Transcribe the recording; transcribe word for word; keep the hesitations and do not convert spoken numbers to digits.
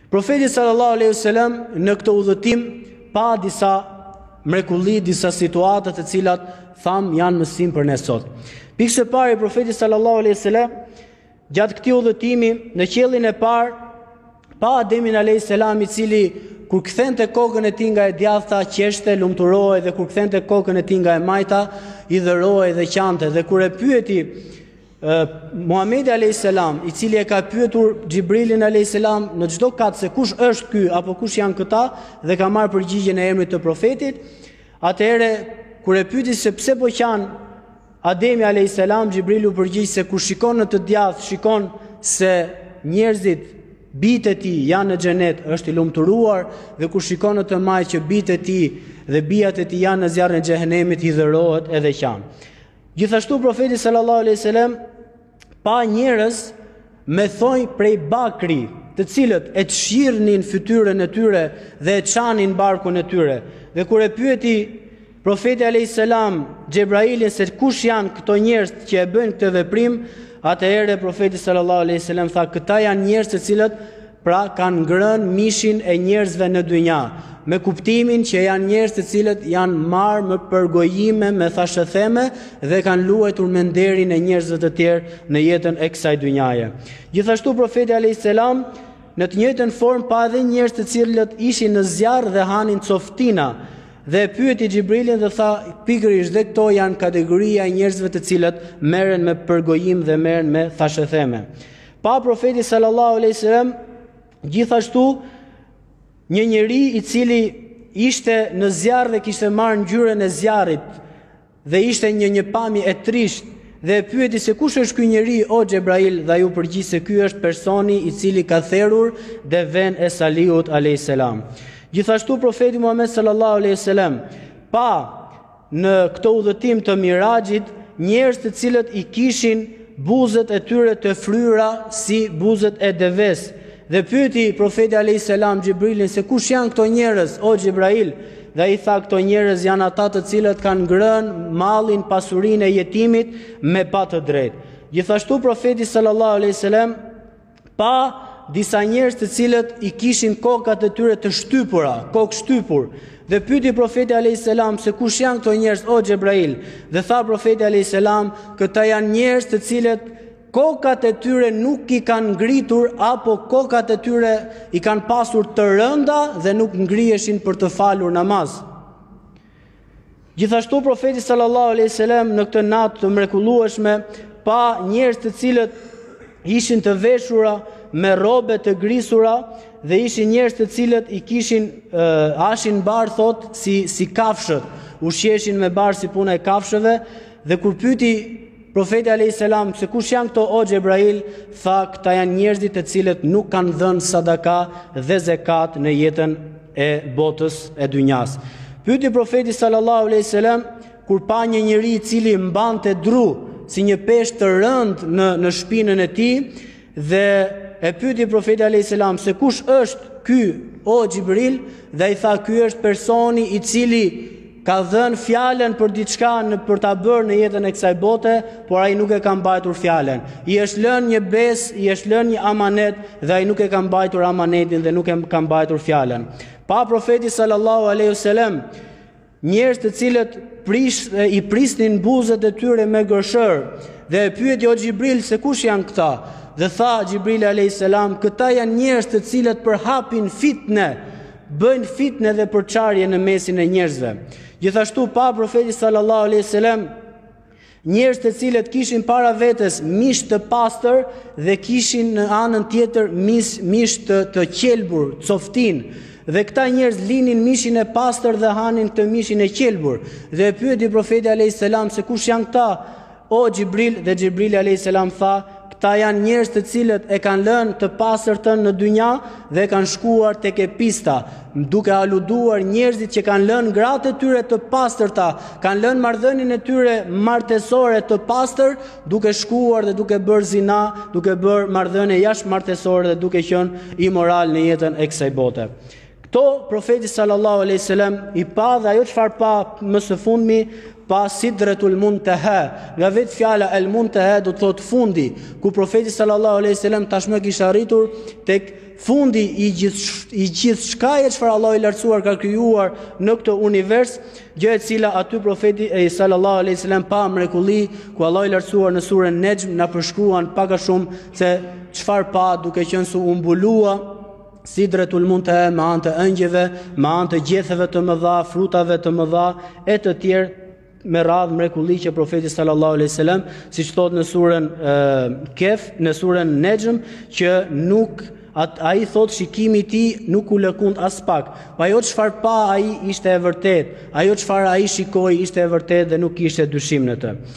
Profeti sallallahu alaihi wasallam në këtë udhëtim pa disa mrekulli, disa situata të cilat tham janë mësim për ne sot. Pikë së pari, profeti sallallahu alaihi wasallam gjatë këtij udhëtimi në qiellin e parë pa Ademin alayhis salam, i cili kur kthente kokën e tij nga e djathta qeshte, lumturohej, dhe kur kthente kokën e tij nga e majta i dhërohej dhe qante. Dhe kur e pyeti uh, Muhamedi alayhis salam, i cili e ka pyetur Xhibrilin alayhis salam në çdo kat se kush është ky apo kush janë këta, dhe ka marrë përgjigjen e emrit të profetit, atëherë kur e pyeti se pse po qan Ademi alayhis salam, Xhibrili u përgjigj se kur shikon në të djathtë, shikon se njerëzit, bitë e tij janë në xhenet, është i lumturuar, dhe kur shikon në të majtë që bitë e tij dhe bijat e tij janë në zjarrin e xhehenemit, i dhërohet edhe qan. Gjithashtu profeti sallallahu alaihi wasallam pa njerëz me thonj prej bakri, të cilët e çirnin fytyrën e tyre dhe e çanin barkun e tyre. Dhe kur e pyeti profeti alayhis salam Xhebrailin se kush janë këto njerëz që e bëjnë këtë veprim, atëherë profeti sallallahu alaihi wasallam tha, këta janë njerëz të cilët pra kanë ngrënë mishin e njerëzve në dynja, me kuptimin që janë njerëz të cilët janë marrë me përgojime, me thashëtheme, dhe kanë luajtur me nderin e njerëzve të tjerë në jetën e kësaj dynjaje. Gjithashtu profeti alayhis salam në të njëjtën formë pa edhe njerëz të cilët ishin në zjarr dhe hanin coftina, dhe e pyeti Xhibrilin dhe tha, pikërisht dhe këto janë kategoria e njerëzve të cilët merren me përgojim dhe merren me thashëtheme. Pa profeti sallallahu alaihi wasallam gjithashtu një njeri i cili ishte në zjarr dhe kishte marrë ngjyrën e zjarrit dhe ishte një një pamje e trisht, dhe e pyeti se kush është ky njeri o Xhebrail, dhe ai u përgjigj se ky është personi i cili ka therrur devën e Saliut alayhis salam. Gjithashtu profeti Muhammed sallallahu alaihi wasallam pa në këtë udhëtim të Miraxhit njerëz të cilët i kishin buzët e tyre të fryra si buzët e deves, dhe pyeti profeti alayhis salam Xhibrilin se kush janë këto njerëz o Xhebrail, dhe ai tha, këto njerëz janë ata të cilët kanë ngrënë mallin, pasurinë e jetimit me pa të drejtë. Gjithashtu profeti sallallahu alaihi wasallam pa disa njerëz të cilët i kishin kokat e tyre të shtypura, kokë shtypur, dhe pyeti profeti alayhis salam se kush janë këto njerëz o Xhebrail, dhe tha profeti alayhis salam, këta janë njerëz të cilët kokat e tyre nuk i kanë ngritur, apo kokat e tyre i kanë pasur të rënda dhe nuk ngriheshin për të falur namaz. Gjithashtu profeti sallallahu alaihi wasallam në këtë natë të mrekullueshme pa njerëz të cilët ishin të veshura me robe të grisura, dhe ishin njerëz të cilët i kishin uh, ashin bar thot si si kafshët, ushqeshin me bar si puna e kafshëve, dhe kur pyeti profeti alayhis salam se kush janë këto o Xhebrail, tha, këta janë njerëzit të cilët nuk kanë dhënë sadaka dhe zekat në jetën e botës e dynjas. Pyeti profeti sallallahu alaihi wasallam kur pa një njeri i cili mbante dru si një peshë të rëndë në në shpinën e tij, dhe e pyeti profeti alayhis salam se kush është ky o Xhibril, dhe ai tha, ky është personi i cili ka dhënë fjalën për diçka në për ta bërë në jetën e kësaj bote, por ai nuk e ka mbajtur fjalën. I është lënë një besë, i është lënë një amanet, dhe ai nuk e ka mbajtur amanetin dhe nuk e ka mbajtur fjalën. Pa profeti sallallahu alaihi wasallam njerëz të cilët prish, i prisnin buzët e tyre me gërshër, dhe e pyeti o Xhibril se kush janë këta, dhe tha Xhibrili alayhis salam, këta janë njerëz të cilët përhapin fitne, bëjnë fitne dhe përçarje në mesin e njerëzve. Gjithashtu pa profeti sallallahu alaihi wasallam njerëz të cilët kishin para vetes mish të pastër dhe kishin në anën tjetër mish, mish të, të qelbur, coftin. Dhe këta njerëz linin mishin e pastër dhe hanin këtë mishin e qelbur. Dhe e pyeti profeti alayhis salam se kush janë këta o Xhibril, dhe Xhibrili alayhis salam tha, këta janë njerëz të cilët e kanë lënë të pastërtën në dynja dhe kanë shkuar tek e pista, duke aluduar njerëzit që kanë lënë gratë e tyre të pastërta, kanë lënë marrëdhënien e tyre martesore të pastër, duke shkuar dhe duke bërë zina, duke bërë marrëdhënie jashtëmartesore dhe duke qenë imoral në jetën e kësaj bote. Këto profeti sallallahu alaihi wasallam i pa, dhe ajo çfarë pa më së fundmi, pa Sidratul Muntaha. Nga vetë fjala El Muntaha do të thotë fundi, ku profeti sallallahu alaihi wasallam tashmë kishte arritur tek fundi i gjithë i gjithë shkaje çfarë Allahu i lartësuar ka krijuar në këtë univers, gjë e cila aty profeti e sallallahu alaihi wasallam pa mrekulli ku Allahu i lartësuar në surën Nejm na përshkruan pak a shumë se çfarë pa duke qenë se u mbulua Sidratul Muntaha me anë të ëngjëve, me anë të gjetheve të mëdha, frutave të mëdha e të tjerë me radhë mrekulli që profeti sallallahu alaihi wasallam, siç thot në surën Kehf, në surën Nejm, që nuk At, a i thot shikimi ti nuk u lëkund as pak. Ajo çfarë pa a i ishte e vërtet. Ajo çfarë a i shikoi ishte e vërtet dhe nuk ishte dyshim në të.